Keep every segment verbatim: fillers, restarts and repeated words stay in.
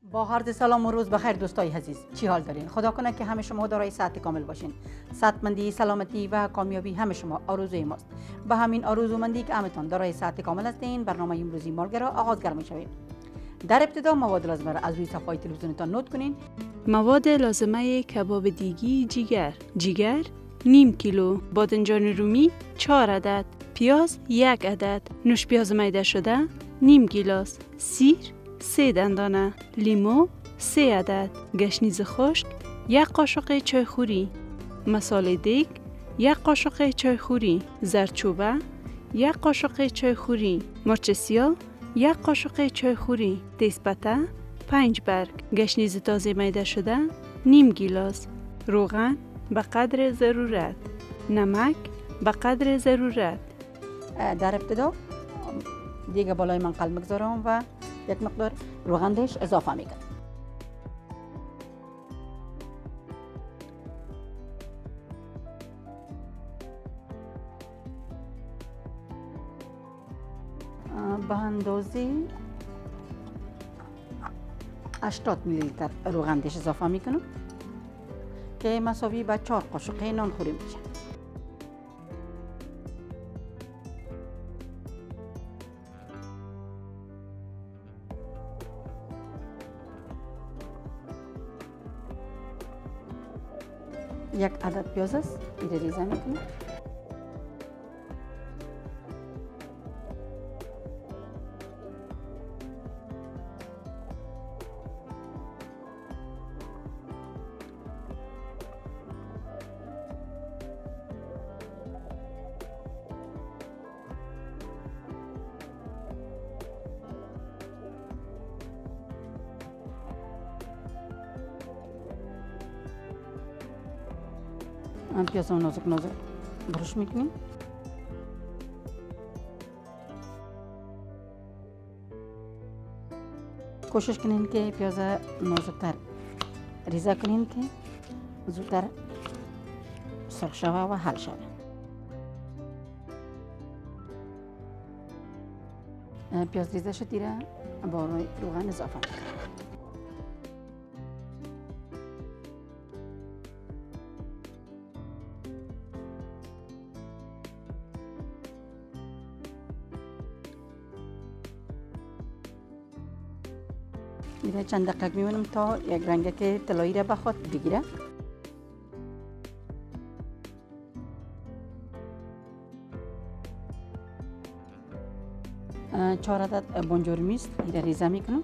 با عرض سلام و روز بخیر دوستای عزیز، چی حال دارین؟ خدا کنه که همه شما دارای صحت کامل باشین. صحتمندی، سلامتی و کامیابی همه شما آرزوی ماست. به همین آرزومندی که همتون دارای صحت کامل هستین، برنامه امروزی مالگرا آغازگر می‌شویم. در ابتدا مواد لازمه را از روی صفحه تلویزیونتان نوت کنین. مواد لازمه کباب دیگی جیگر: جیگر نیم کیلو، بادنجان رومی چهار عدد، پیاز یک عدد، نوش پیاز میده شده نیم گیلاس، سیر سه دندانه، لیمو سه عدد، گشنیز خشک یک قاشق چایخوری، مساله دیگ یک قاشق چایخوری، زردچوبه یک قاشق چایخوری، مرچ سیاه یک قاشق چایخوری، تیزپته پنج برگ، گشنیز تازه میده شده نیم گیلاس، روغن به قدر ضرورت، نمک به قدر ضرورت. در ابتدا دیگه بالای منقل میگذارم و یک مقدار روغندش اضافه میکنم. به اندازه هشتاد میلی لیتر روغندش اضافه میکنم که مساوی به چهار قاشق نان خوری میشه. یک عدد پیاز است، این ریزه میکنم. پیاز رو نازک نازک برش میکنیم. کوشش کنین که پیاز نازکتر ریزه کنین که زودتر سرخ شوه و حل شوه. پیاز ریزه شد، دیره با روغن اضافه میکنم. میره چند دقیقه میمونم تا یک رنگه که طلایی را بخواد بگیره. چهار عدد بونجور میست این ریزه میکنم.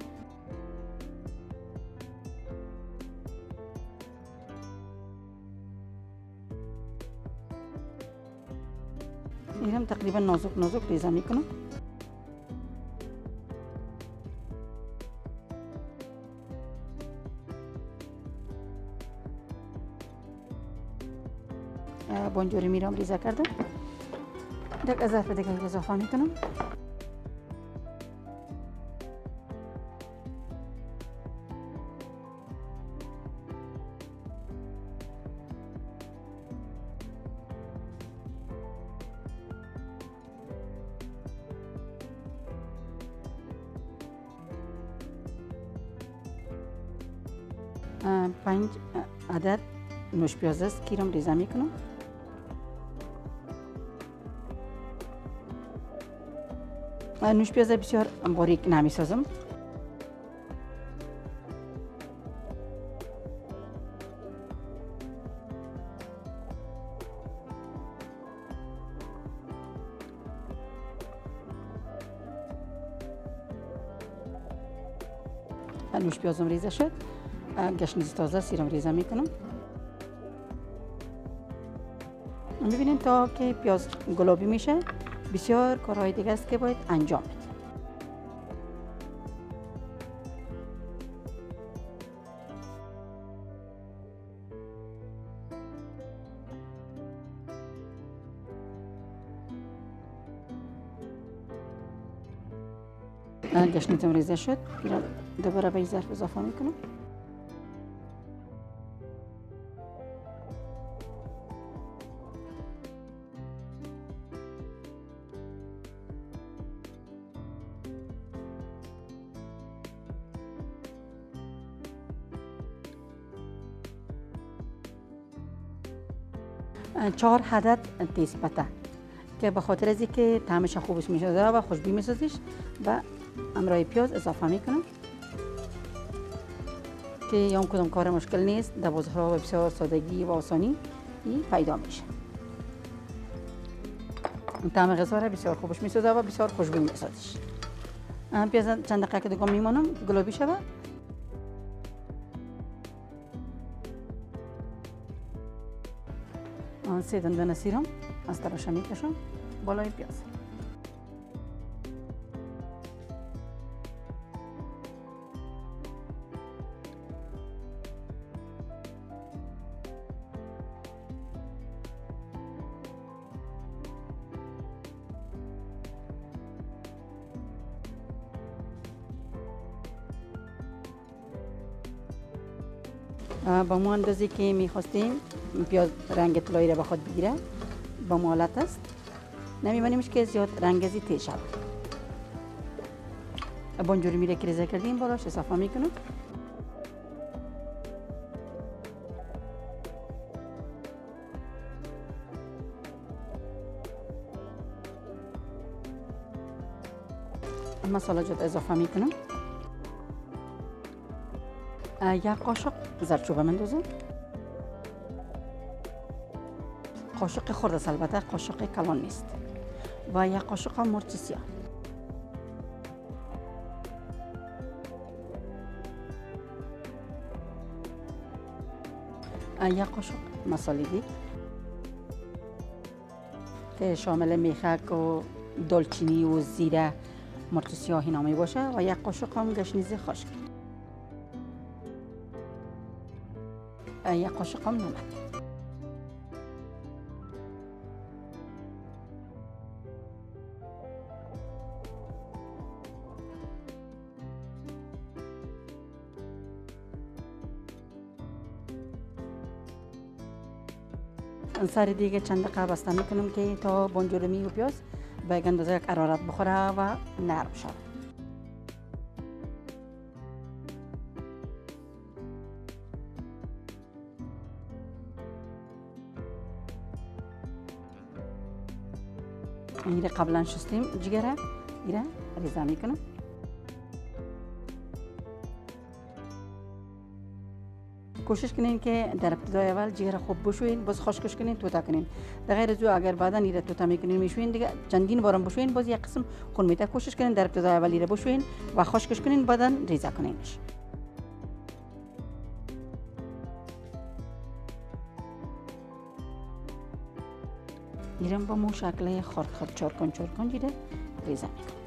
اینم تقریبا نازک نازک ریزه میکنم. بونجوری میرم ریزه کردم. یک از ظرف دیگه اضافه میکنم. پنج عدد نوش پیاز است که ریزه میکنم. نوش پیاز بسیار باریک نمی سازم. نوش پیازم ریزه شد. گشنیز تازه سیرم ریزه میکنم. میبینین تا که پیاز گلابی میشه بسیار کارهای دیگه است که باید انجام بدید. گشنیزم ریزه شد، دوباره به این ظرف اضافه میکنم. چهار عدد تیزپته که به خاطر از اینکه طعمش خوبش میشه و خوشبو میسازش و همراه پیاز اضافه میکنم که یا کدام کار مشکل نیست، در بازارها بسیار سادگی و آسانی پیدا میشه. طعم غذا را بسیار خوبش میسازه و بسیار خوشبو میسازش. پیاز چند دقیقه که دیگه میمونم گلابی شود. سه دندان سیرم از تراش میکشم بالای پیاز. با مو اندازی که میخواستیم پیاز رنگ طلایی را به خود بگیره با مو حالت است، نمیمانیمش که زیاد رنگزی تیز شود. بانجوری میره که ریزه کردیم بالاش اضافه میکنم. مساله جات اضافه میکنم. یک قاشق زردچوبه مندازم، قاشق خرد است البته، قاشق کلان نیست، و یک قاشق مرچ سیاه. یک قاشق مساله دیگ که شامل میخک و دالچینی و زیره، مرچ سیاه اینا می باشه، و یک قاشق هم گشنیز خشک. یک قاشق هم نمک. سر دیگه چند دقیقه بسته میکنم که تا بانجورمی و پیاز به اندازه یک حرارت بخوره و نرم شود. این قبلا شستیم جگره ایره ریزه میکنم. کوشش کنین که در ابتدای اول جگر خوب بشوین، باز خشکش کنین، توتا کنین. در غیر از او اگر بعدا ایره توتا میکنین میشوین دیگه چندین بارم بشوین باز یک قسم خون میته. کوشش کنین در ابتدای اول ایره بشوین و خشکش کنین بعدا ریزه کنینش. ایرم با مو شکل خرد خرد چارکن چارکن جیره ریزه میکنم.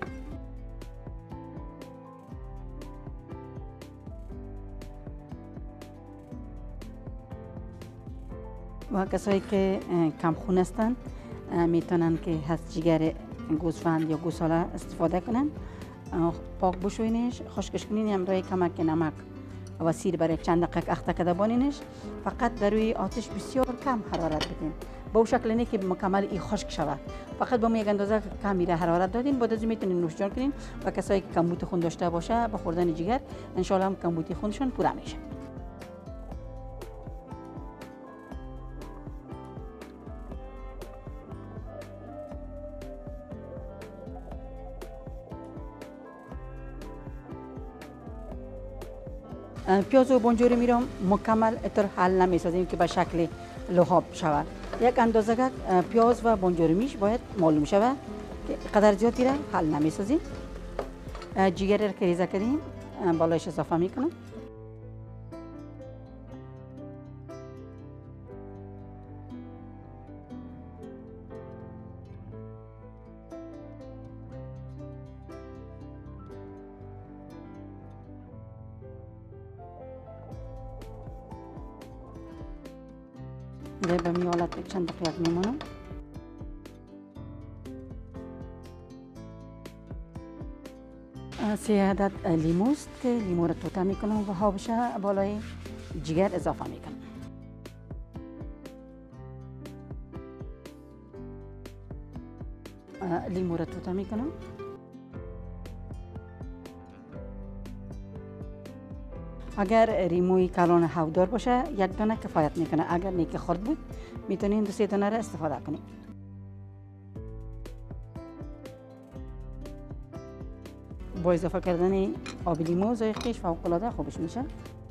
و کسایی که کم خون هستند میتونن که از جگر گوسفند یا گوساله استفاده کنن. پاک بشوینش، خشکش کنین، همراه کمک نمک و سیر برای چند دقیقه اخته کده بانینش. فقط در روی آتش بسیار کم حرارت بدین، با شکل نه که مکمل ای خشک شود. فقط با یک اندازه کم میره حرارت دادین، بعد از میتونین نوشجان کنین. و کسایی که کمبود خون داشته باشه با خوردن جگر ان شاء الله هم کمبود خونشون پوره میشه. پیاز و بانجوری میرم مکمل اتر حل نمیسازیم که به شکل لحاب شود. یک اندازه پیاز و بانجوری میش باید معلوم شود که قدر زیادی را حل نمیسازیم. جگر را که ریزه کردیم بالایش اضافه میکنم. به می حالت چند دقیقه میمونم. سه عدد لیمو است که لیمو را توتا میکنم و حابشه بالای جگر اضافه میکنم. لیمو را توتا میکنم. اگر ریموی کلان هودار باشه یک دانه کفایت میکنه. اگر نیک خرد بود میتونین دو سه دانه را استفاده کنید. با اضافه کردن آب لیمو ذائقه‌اش فوق العاده خوبش میشه.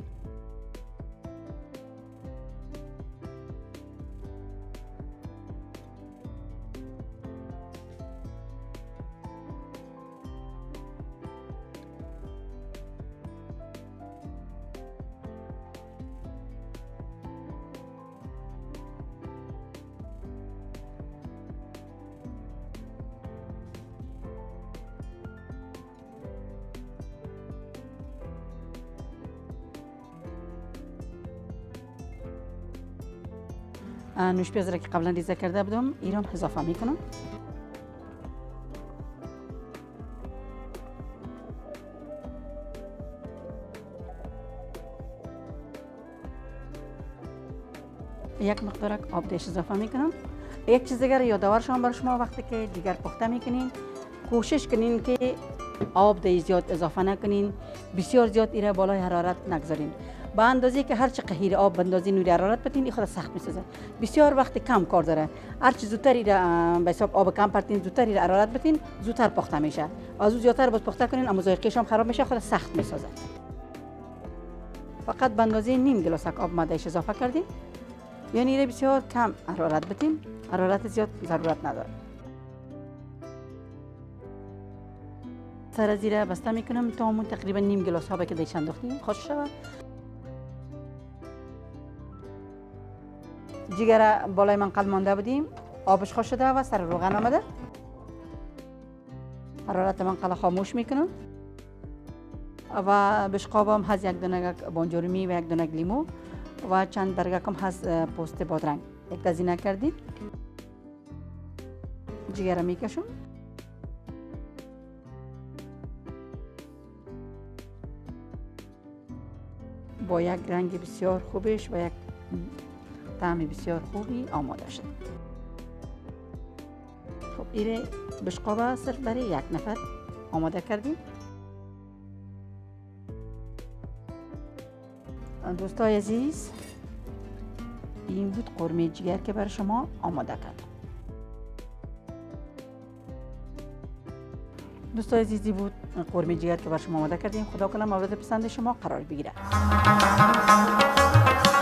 نوش پیاز را که قبلا ریزه کرده بودم ایران اضافه میکنم. یک مقدار آب دیش اضافه میکنم. یک چیز دیگر یادآور شما برای شما وقتی که جگر پخته میکنین کوشش کنین که آب دیش زیاد اضافه نکنین، بسیار زیاد ایره بالای حرارت نگذارین. با اندازه که هر چه قهیر آب به اندازه نوری حرارت بدین این خود سخت میسازه. بسیار وقت کم کار داره. هر چه زودتر ایره به حساب آب کم پرتین زودتر ایره حرارت بدین زودتر پخته میشه. از او زیادتر باز پخته کنین اما ذائقه‌اش هم خراب میشه، خود سخت میسازه. فقط به اندازه نیم گلاس آب مادهش اضافه کردین. یعنی ایره بسیار کم حرارت بدین. حرارت زیاد ضرورت نداره. سر زیره بسته میکنم تا همون تقریبا نیم گلاس آب که دیش انداختیم خوش شود. جگر بالای منقل مانده بودیم آبش خوش شده و سر روغن آمده. حرارت منقل خاموش میکنم و بشقابم هست یک دانه بانجورومی و یک دانه لیمو و چند برگکم هست پوست بادرنگ. یک تزینه کردیم. جگر میکشم. با یک رنگ بسیار خوبش و یک طعم بسیار خوبی آماده شد. خب ایره بشقابه صرف برای یک نفر آماده کردیم. دوستای عزیز این بود قرمه جگر که برای شما آماده کردم. دوستای عزیزی بود قرمه جگر که برای شما آماده کردیم. خدا کنه مورد پسند شما قرار بگیره.